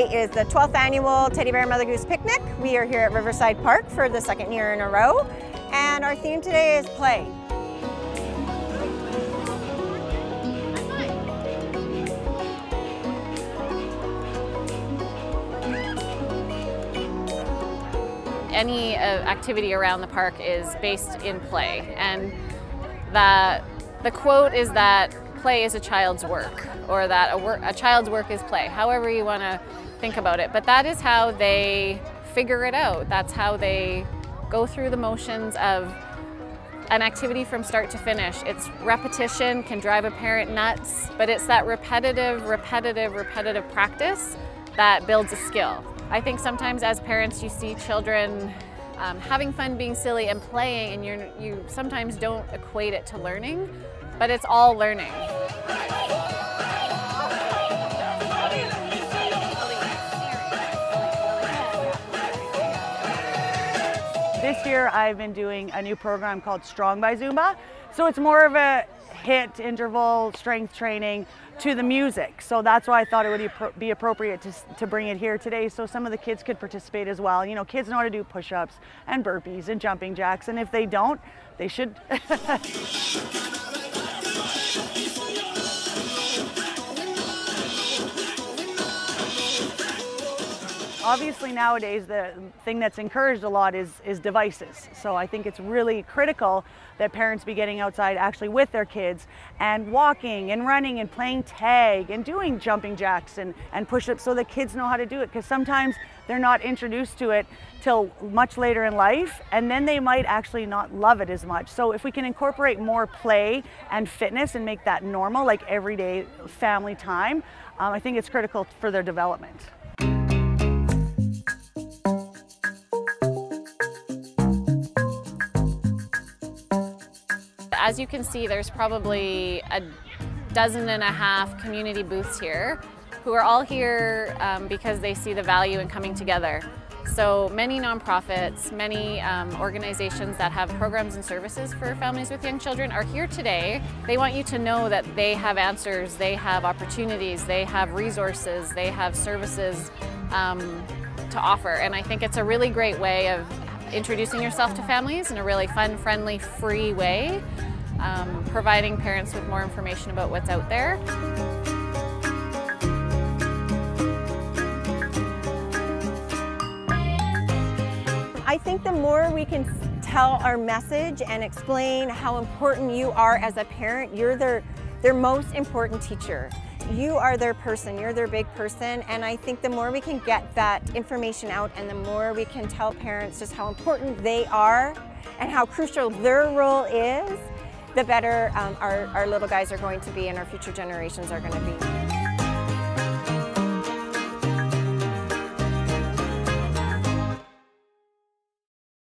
Today is the 12th annual Teddy Bear Mother Goose Picnic. We are here at Riverside Park for the second year in a row, and our theme today is play. Any activity around the park is based in play, and the quote is that play is a child's work, or that a child's work is play, however you want to think about it. But that is how they figure it out. That's how they go through the motions of an activity from start to finish. It's repetition can drive a parent nuts, but it's that repetitive practice that builds a skill. I think sometimes as parents you see children having fun, being silly and playing, and you sometimes don't equate it to learning, but it's all learning. This year I've been doing a new program called Strong by Zumba. So it's more of a HIIT, interval, strength training to the music. So that's why I thought it would be appropriate to bring it here today, so some of the kids could participate as well. You know, kids know how to do push-ups and burpees and jumping jacks, and if they don't, they should. Obviously nowadays the thing that's encouraged a lot is devices. So I think it's really critical that parents be getting outside actually with their kids and walking and running and playing tag and doing jumping jacks and push-ups, so the kids know how to do it, because sometimes they're not introduced to it till much later in life, and then they might actually not love it as much. So if we can incorporate more play and fitness and make that normal, like everyday family time, I think it's critical for their development. As you can see, there's probably 12.5 community booths here, who are all here because they see the value in coming together. So many nonprofits, many organizations that have programs and services for families with young children are here today. They want you to know that they have answers, they have opportunities, they have resources, they have services to offer. And I think it's a really great way of introducing yourself to families in a really fun, friendly, free way, providing parents with more information about what's out there. I think the more we can tell our message and explain how important you are as a parent, you're their most important teacher. You are their person, you're their big person, and I think the more we can get that information out and the more we can tell parents just how important they are and how crucial their role is, the better our little guys are going to be and our future generations are going to be.